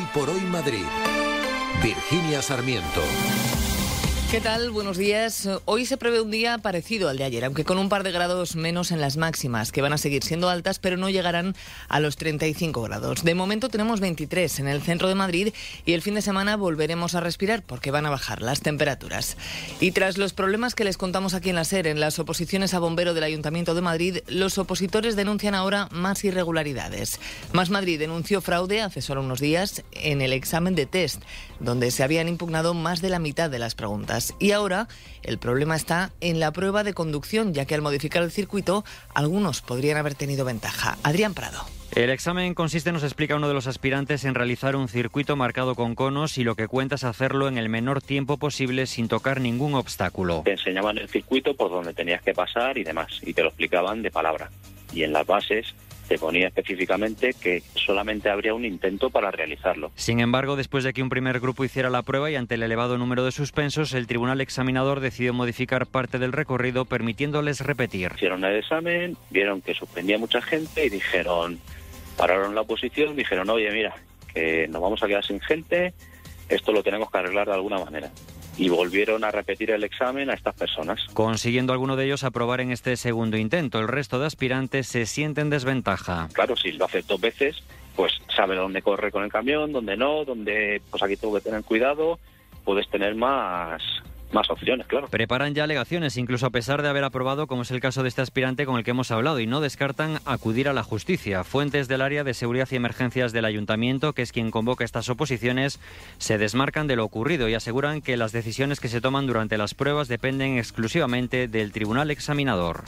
por Hoy Madrid. Virginia Sarmiento. ¿Qué tal? Buenos días. Hoy se prevé un día parecido al de ayer, aunque con un par de grados menos en las máximas, que van a seguir siendo altas, pero no llegarán a los 35 grados. De momento tenemos 23 en el centro de Madrid y el fin de semana volveremos a respirar porque van a bajar las temperaturas. Y tras los problemas que les contamos aquí en la SER, en las oposiciones a bombero del Ayuntamiento de Madrid, los opositores denuncian ahora más irregularidades. Más Madrid denunció fraude hace solo unos días en el examen de test, donde se habían impugnado más de la mitad de las preguntas. Y ahora el problema está en la prueba de conducción, ya que al modificar el circuito, algunos podrían haber tenido ventaja. Adrián Prado. El examen consiste, nos explica uno de los aspirantes, en realizar un circuito marcado con conos y lo que cuenta es hacerlo en el menor tiempo posible sin tocar ningún obstáculo. Te enseñaban el circuito por donde tenías que pasar y demás, y te lo explicaban de palabra. Y en las bases te ponía específicamente que solamente habría un intento para realizarlo. Sin embargo, después de que un primer grupo hiciera la prueba y ante el elevado número de suspensos, el tribunal examinador decidió modificar parte del recorrido permitiéndoles repetir. Hicieron el examen, vieron que suspendía mucha gente y pararon la oposición, dijeron, oye, mira, que nos vamos a quedar sin gente, esto lo tenemos que arreglar de alguna manera. Y volvieron a repetir el examen a estas personas. Consiguiendo alguno de ellos aprobar en este segundo intento. El resto de aspirantes se sienten en desventaja. Claro, si lo haces 2 veces, pues sabe dónde corre con el camión, dónde no, dónde pues aquí tengo que tener cuidado, puedes tener más opciones, claro. Preparan ya alegaciones, incluso a pesar de haber aprobado, como es el caso de este aspirante con el que hemos hablado, y no descartan acudir a la justicia. Fuentes del área de seguridad y emergencias del Ayuntamiento, que es quien convoca estas oposiciones, se desmarcan de lo ocurrido y aseguran que las decisiones que se toman durante las pruebas dependen exclusivamente del tribunal examinador.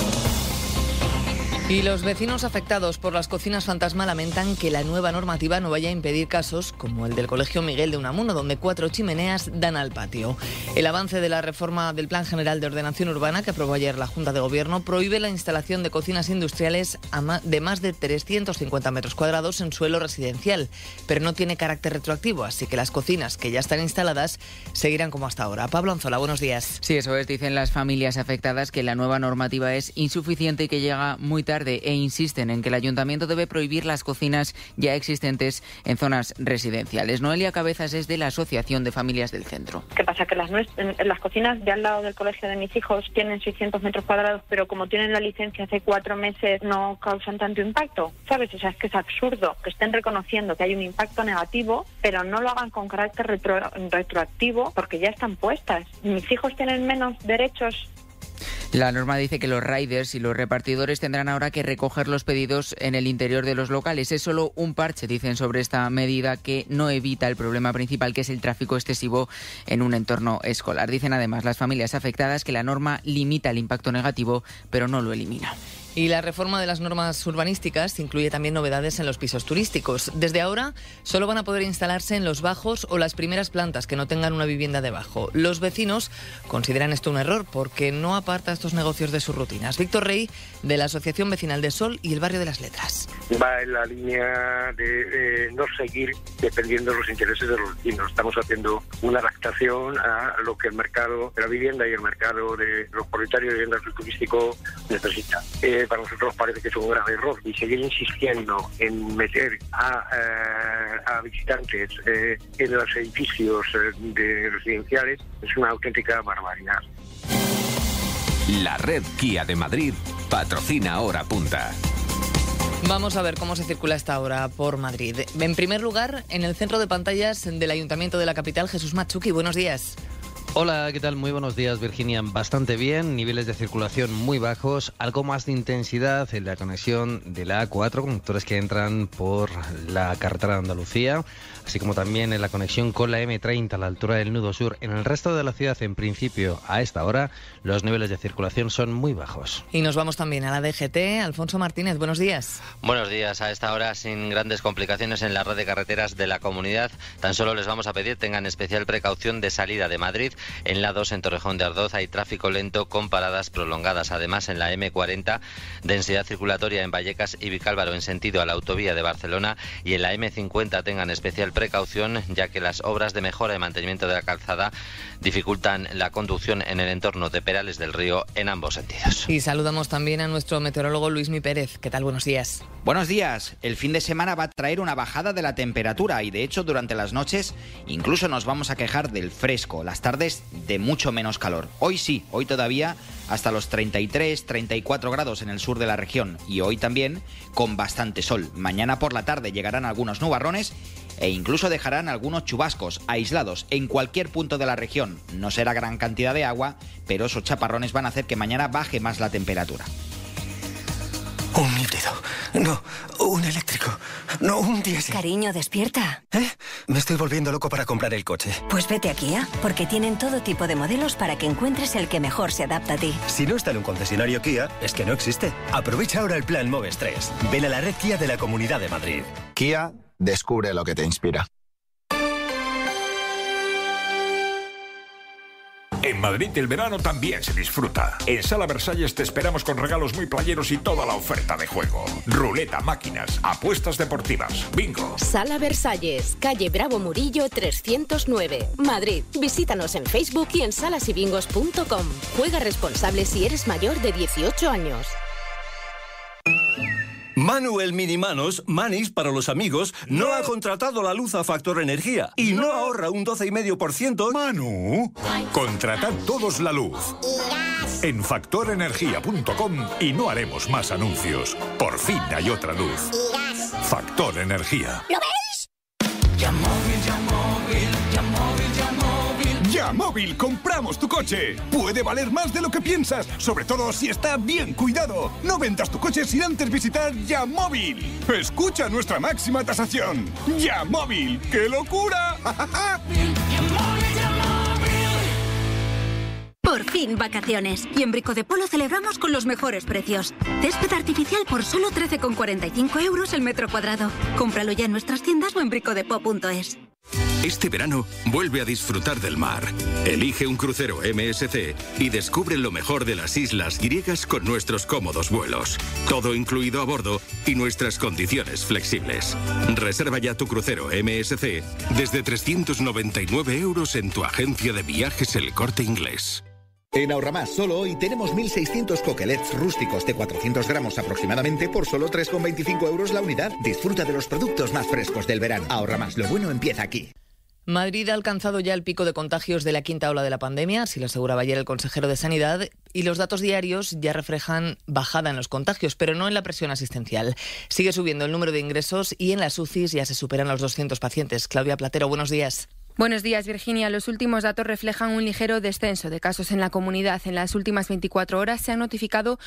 Y los vecinos afectados por las cocinas fantasma lamentan que la nueva normativa no vaya a impedir casos como el del Colegio Miguel de Unamuno, donde 4 chimeneas dan al patio. El avance de la reforma del Plan General de Ordenación Urbana que aprobó ayer la Junta de Gobierno prohíbe la instalación de cocinas industriales de más de 350 metros cuadrados en suelo residencial, pero no tiene carácter retroactivo, así que las cocinas que ya están instaladas seguirán como hasta ahora. Pablo Anzola, buenos días. Sí, eso es. Dicen las familias afectadas que la nueva normativa es insuficiente y que llega muy tarde, e insisten en que el ayuntamiento debe prohibir las cocinas ya existentes en zonas residenciales. Noelia Cabezas es de la Asociación de Familias del Centro. ¿Qué pasa? Que las cocinas de al lado del colegio de mis hijos tienen 600 metros cuadrados, pero como tienen la licencia hace 4 meses no causan tanto impacto, ¿sabes? O sea, es que es absurdo que estén reconociendo que hay un impacto negativo, pero no lo hagan con carácter retroactivo porque ya están puestas. Mis hijos tienen menos derechos. La norma dice que los riders y los repartidores tendrán ahora que recoger los pedidos en el interior de los locales. Es solo un parche, dicen, sobre esta medida que no evita el problema principal, que es el tráfico excesivo en un entorno escolar. Dicen además las familias afectadas que la norma limita el impacto negativo, pero no lo elimina. Y la reforma de las normas urbanísticas incluye también novedades en los pisos turísticos. Desde ahora solo van a poder instalarse en los bajos o las primeras plantas que no tengan una vivienda debajo. Los vecinos consideran esto un error porque no aparta estos negocios de sus rutinas. Víctor Rey, de la Asociación Vecinal de Sol y el Barrio de las Letras. Va en la línea de no seguir dependiendo de los intereses de los vecinos. Estamos haciendo una adaptación a lo que el mercado de la vivienda y el mercado de los propietarios de viviendas turístico necesita. Para nosotros parece que es un grave error y seguir insistiendo en meter a visitantes en los edificios de residenciales es una auténtica barbaridad. La red Kia de Madrid patrocina Hora Punta. Vamos a ver cómo se circula esta hora por Madrid. En primer lugar, en el centro de pantallas del Ayuntamiento de la capital, Jesús Machuki, buenos días. Hola, ¿qué tal? Muy buenos días, Virginia. Bastante bien, niveles de circulación muy bajos, algo más de intensidad en la conexión de la A4, conductores que entran por la carretera de Andalucía, así como también en la conexión con la M30 a la altura del Nudo Sur. En el resto de la ciudad, en principio, a esta hora, los niveles de circulación son muy bajos. Y nos vamos también a la DGT. Alfonso Martínez, buenos días. Buenos días. A esta hora, sin grandes complicaciones en la red de carreteras de la comunidad, tan solo les vamos a pedir tengan especial precaución de salida de Madrid En la 2, en Torrejón de Ardoz, hay tráfico lento con paradas prolongadas. Además, en la M40, densidad circulatoria en Vallecas y Vicálvaro en sentido a la autovía de Barcelona, y en la M50 tengan especial precaución, ya que las obras de mejora y mantenimiento de la calzada dificultan la conducción en el entorno de Perales del Río en ambos sentidos. Y saludamos también a nuestro meteorólogo Luismi Pérez. ¿Qué tal? Buenos días. Buenos días. El fin de semana va a traer una bajada de la temperatura y de hecho durante las noches incluso nos vamos a quejar del fresco, las tardes de mucho menos calor. Hoy sí, hoy todavía hasta los 33, 34 grados en el sur de la región y hoy también con bastante sol. Mañana por la tarde llegarán algunos nubarrones e incluso dejarán algunos chubascos aislados en cualquier punto de la región. No será gran cantidad de agua, pero esos chaparrones van a hacer que mañana baje más la temperatura. Un híbrido. No, un eléctrico. No, un diésel. Cariño, despierta. ¿Eh? Me estoy volviendo loco para comprar el coche. Pues vete a Kia, porque tienen todo tipo de modelos para que encuentres el que mejor se adapta a ti. Si no está en un concesionario Kia, es que no existe. Aprovecha ahora el plan Moves 3. Ven a la red Kia de la Comunidad de Madrid. Kia, descubre lo que te inspira. En Madrid el verano también se disfruta. En Sala Versalles te esperamos con regalos muy playeros y toda la oferta de juego. Ruleta, máquinas, apuestas deportivas, bingo. Sala Versalles, calle Bravo Murillo 309, Madrid. Visítanos en Facebook y en salasybingos.com. Juega responsable si eres mayor de 18 años. Manu el Minimanos, Manis para los amigos, no ha contratado la luz a Factor Energía y no ahorra un 12,5%. Manu, contratad todos la luz en factorenergia.com y no haremos más anuncios. Por fin hay otra luz. Factor Energía. ¿Lo veis? Yamóvil, Yamóvil, Yamóvil, Yamóvil. Yamóvil, compramos tu coche. Puede valer más de lo que piensas, sobre todo si está bien cuidado. No vendas tu coche sin antes visitar Yamóvil. Escucha nuestra máxima tasación. Yamóvil, ¡qué locura! Por fin vacaciones. Y en Brico de Polo celebramos con los mejores precios. Césped artificial por solo 13,45 euros el metro cuadrado. Cómpralo ya en nuestras tiendas o en bricodepo.es. Este verano vuelve a disfrutar del mar. Elige un crucero MSC y descubre lo mejor de las islas griegas con nuestros cómodos vuelos. Todo incluido a bordo y nuestras condiciones flexibles. Reserva ya tu crucero MSC desde 399 euros en tu agencia de viajes El Corte Inglés. En Ahorramás, solo hoy tenemos 1.600 coquelets rústicos de 400 gramos aproximadamente por solo 3,25 euros la unidad. Disfruta de los productos más frescos del verano. Ahorramás, lo bueno empieza aquí. Madrid ha alcanzado ya el pico de contagios de la quinta ola de la pandemia, así lo aseguraba ayer el consejero de Sanidad, y los datos diarios ya reflejan bajada en los contagios, pero no en la presión asistencial. Sigue subiendo el número de ingresos y en las UCIs ya se superan los 200 pacientes. Claudia Platero, buenos días. Buenos días, Virginia. Los últimos datos reflejan un ligero descenso de casos en la comunidad. En las últimas 24 horas se han notificado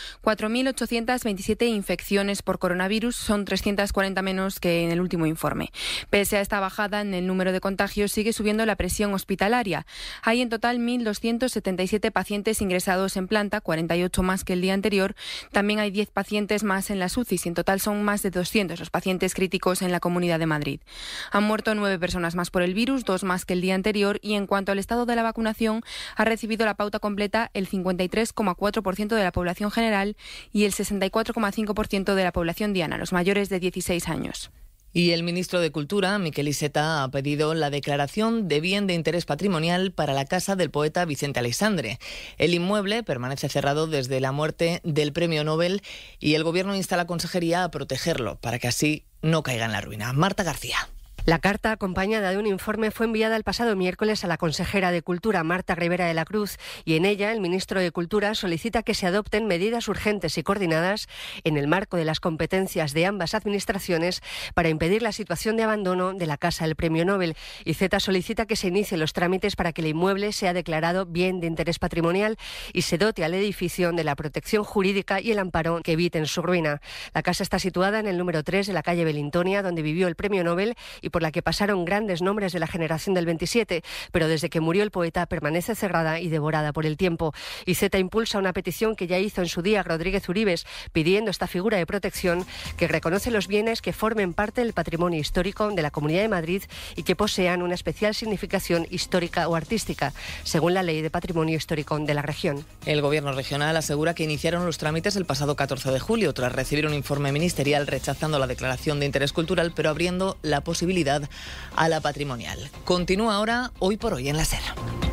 4.827 infecciones por coronavirus. Son 340 menos que en el último informe. Pese a esta bajada en el número de contagios, sigue subiendo la presión hospitalaria. Hay en total 1.277 pacientes ingresados en planta, 48 más que el día anterior. También hay 10 pacientes más en las UCIs. En total son más de 200 los pacientes críticos en la Comunidad de Madrid. Han muerto 9 personas más por el virus, 2 más que el día anterior, y en cuanto al estado de la vacunación, ha recibido la pauta completa el 53,4% de la población general y el 64,5% de la población diana, los mayores de 16 años. Y el ministro de Cultura, Miquel Iceta, ha pedido la declaración de bien de interés patrimonial para la casa del poeta Vicente Aleixandre. El inmueble permanece cerrado desde la muerte del premio Nobel y el Gobierno insta a la Consejería a protegerlo para que así no caiga en la ruina. Marta García. La carta, acompañada de un informe, fue enviada el pasado miércoles a la consejera de Cultura, Marta Rivera de la Cruz, y en ella el ministro de Cultura solicita que se adopten medidas urgentes y coordinadas en el marco de las competencias de ambas administraciones para impedir la situación de abandono de la Casa del Premio Nobel. Iceta solicita que se inicien los trámites para que el inmueble sea declarado bien de interés patrimonial y se dote al edificio de la protección jurídica y el amparo que eviten su ruina. La casa está situada en el número 3 de la calle Belintonia, donde vivió el Premio Nobel, y por por la que pasaron grandes nombres de la generación del 27, pero desde que murió el poeta permanece cerrada y devorada por el tiempo. IZ impulsa una petición que ya hizo en su día Rodríguez Uribes, pidiendo esta figura de protección que reconoce los bienes que formen parte del patrimonio histórico de la Comunidad de Madrid y que posean una especial significación histórica o artística, según la Ley de Patrimonio Histórico de la región. El Gobierno regional asegura que iniciaron los trámites el pasado 14 de julio, tras recibir un informe ministerial rechazando la declaración de interés cultural, pero abriendo la posibilidad a la patrimonial. Continúa ahora Hoy por Hoy en la SER.